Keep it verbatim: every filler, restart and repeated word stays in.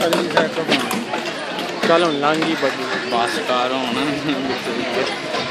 पता नहीं सर कब चल हम लांगी बस बस कार होना